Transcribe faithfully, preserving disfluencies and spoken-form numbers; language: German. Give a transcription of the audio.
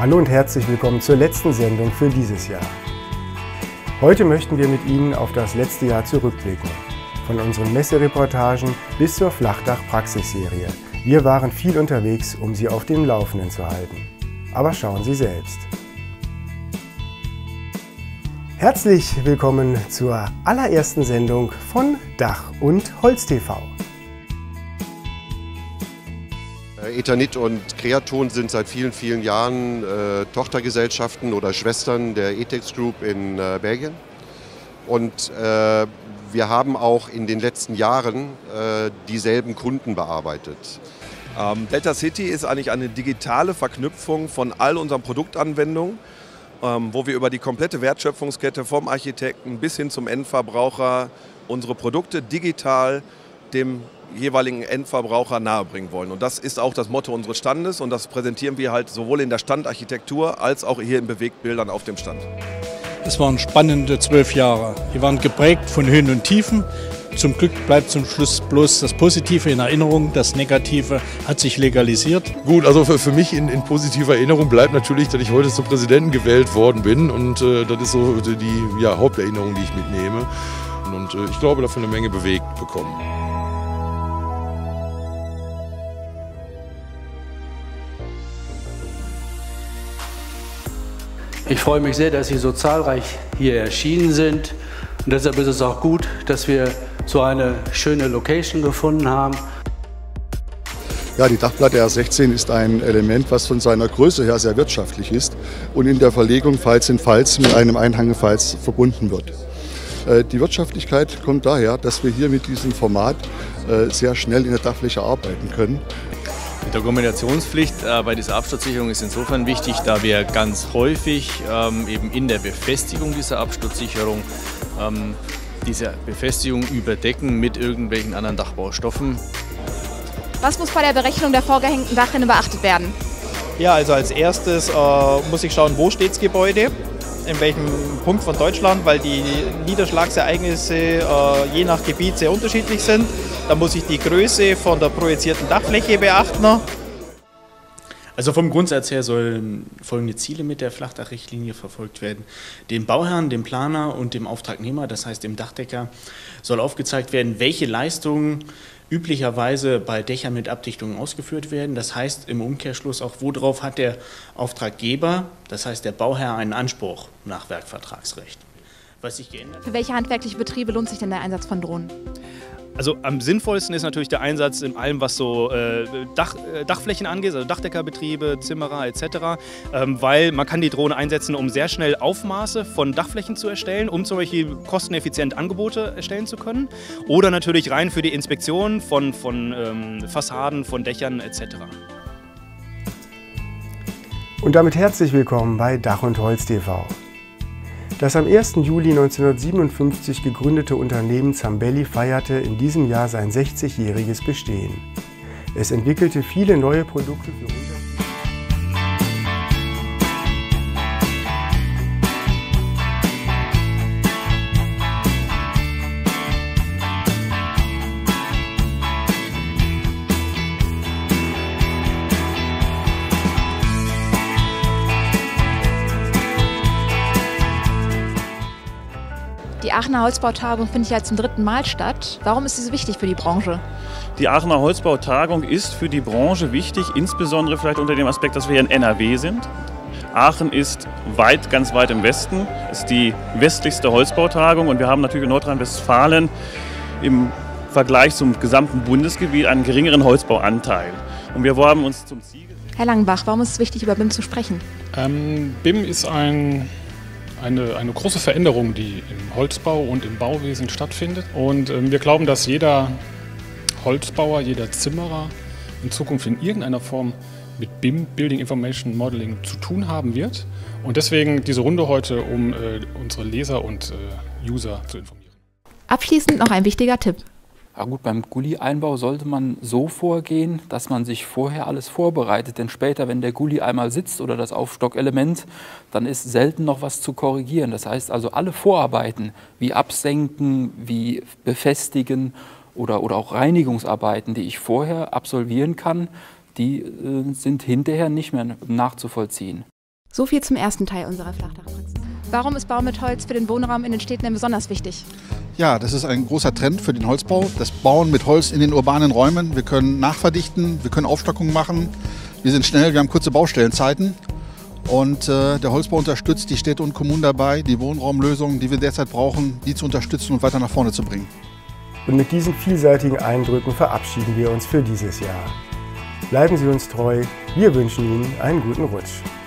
Hallo und herzlich willkommen zur letzten Sendung für dieses Jahr. Heute möchten wir mit Ihnen auf das letzte Jahr zurückblicken. Von unseren Messereportagen bis zur Flachdach-Praxisserie. Wir waren viel unterwegs, um Sie auf dem Laufenden zu halten. Aber schauen Sie selbst. Herzlich willkommen zur allerersten Sendung von Dach und Holz T V. Eternit und Creaton sind seit vielen, vielen Jahren äh, Tochtergesellschaften oder Schwestern der Etex Group in äh, Belgien. Und äh, wir haben auch in den letzten Jahren äh, dieselben Kunden bearbeitet. Ähm, Delta City ist eigentlich eine digitale Verknüpfung von all unseren Produktanwendungen, ähm, wo wir über die komplette Wertschöpfungskette vom Architekten bis hin zum Endverbraucher unsere Produkte digital dem jeweiligen Endverbraucher nahebringen wollen. Und das ist auch das Motto unseres Standes und das präsentieren wir halt sowohl in der Standarchitektur als auch hier in Bewegtbildern auf dem Stand. Es waren spannende zwölf Jahre. Die waren geprägt von Höhen und Tiefen. Zum Glück bleibt zum Schluss bloß das Positive in Erinnerung. Das Negative hat sich legalisiert. Gut, also für, für mich in, in positiver Erinnerung bleibt natürlich, dass ich heute zum Präsidenten gewählt worden bin. Und äh, das ist so die ja, Haupterinnerung, die ich mitnehme. Und, und äh, ich glaube, dafür eine Menge bewegt bekommen. Ich freue mich sehr, dass Sie so zahlreich hier erschienen sind. Und deshalb ist es auch gut, dass wir so eine schöne Location gefunden haben. Ja, die Dachplatte R sechzehn ist ein Element, was von seiner Größe her sehr wirtschaftlich ist und in der Verlegung Falz in Falz mit einem Einhangefalz verbunden wird. Die Wirtschaftlichkeit kommt daher, dass wir hier mit diesem Format sehr schnell in der Dachfläche arbeiten können. Die Dokumentationspflicht äh, bei dieser Absturzsicherung ist insofern wichtig, da wir ganz häufig ähm, eben in der Befestigung dieser Absturzsicherung ähm, diese Befestigung überdecken mit irgendwelchen anderen Dachbaustoffen. Was muss bei der Berechnung der vorgehängten Dachrinne beachtet werden? Ja, also als erstes äh, muss ich schauen, wo steht das Gebäude, in welchem Punkt von Deutschland, weil die Niederschlagsereignisse äh, je nach Gebiet sehr unterschiedlich sind. Da muss ich die Größe von der projizierten Dachfläche beachten. Also vom Grundsatz her sollen folgende Ziele mit der Flachdachrichtlinie verfolgt werden. Dem Bauherrn, dem Planer und dem Auftragnehmer, das heißt dem Dachdecker, soll aufgezeigt werden, welche Leistungen üblicherweise bei Dächern mit Abdichtungen ausgeführt werden. Das heißt im Umkehrschluss auch, worauf hat der Auftraggeber, das heißt der Bauherr, einen Anspruch nach Werkvertragsrecht. Was sich geändert. Für welche handwerkliche Betriebe lohnt sich denn der Einsatz von Drohnen? Also am sinnvollsten ist natürlich der Einsatz in allem, was so äh, Dach, äh, Dachflächen angeht, also Dachdeckerbetriebe, Zimmerer et cetera. Ähm, weil man kann die Drohne einsetzen, um sehr schnell Aufmaße von Dachflächen zu erstellen, um zum Beispiel kosteneffizient Angebote erstellen zu können. Oder natürlich rein für die Inspektion von, von ähm, Fassaden, von Dächern et cetera. Und damit herzlich willkommen bei Dach und Holz T V. Das am ersten Juli neunzehnhundertsiebenundfünfzig gegründete Unternehmen Zambelli feierte in diesem Jahr sein sechzigjähriges Bestehen. Es entwickelte viele neue Produkte für Unternehmen. Die Aachener Holzbautagung findet ja zum dritten Mal statt. Warum ist sie so wichtig für die Branche? Die Aachener Holzbautagung ist für die Branche wichtig, insbesondere vielleicht unter dem Aspekt, dass wir hier in N R W sind. Aachen ist weit, ganz weit im Westen, ist die westlichste Holzbautagung und wir haben natürlich in Nordrhein-Westfalen im Vergleich zum gesamten Bundesgebiet einen geringeren Holzbauanteil. Und wir haben uns zum Ziel... Herr Langenbach, warum ist es wichtig, über B I M zu sprechen? Ähm, B I M ist ein... Eine, eine große Veränderung, die im Holzbau und im Bauwesen stattfindet. Und ähm, wir glauben, dass jeder Holzbauer, jeder Zimmerer in Zukunft in irgendeiner Form mit B I M, Building Information Modeling, zu tun haben wird. Und deswegen diese Runde heute, um äh, unsere Leser und äh, User zu informieren. Abschließend noch ein wichtiger Tipp. Ja gut, beim Gully-Einbau sollte man so vorgehen, dass man sich vorher alles vorbereitet. Denn später, wenn der Gully einmal sitzt oder das Aufstockelement, dann ist selten noch was zu korrigieren. Das heißt also, alle Vorarbeiten wie Absenken, wie Befestigen oder, oder auch Reinigungsarbeiten, die ich vorher absolvieren kann, die äh, sind hinterher nicht mehr nachzuvollziehen. So viel zum ersten Teil unserer Flachdachpraxis. Warum ist Bau mit Holz für den Wohnraum in den Städten denn besonders wichtig? Ja, das ist ein großer Trend für den Holzbau. Das Bauen mit Holz in den urbanen Räumen. Wir können nachverdichten, wir können Aufstockungen machen. Wir sind schnell, wir haben kurze Baustellenzeiten. Und äh, der Holzbau unterstützt die Städte und Kommunen dabei, die Wohnraumlösungen, die wir derzeit brauchen, die zu unterstützen und weiter nach vorne zu bringen. Und mit diesen vielseitigen Eindrücken verabschieden wir uns für dieses Jahr. Bleiben Sie uns treu, wir wünschen Ihnen einen guten Rutsch.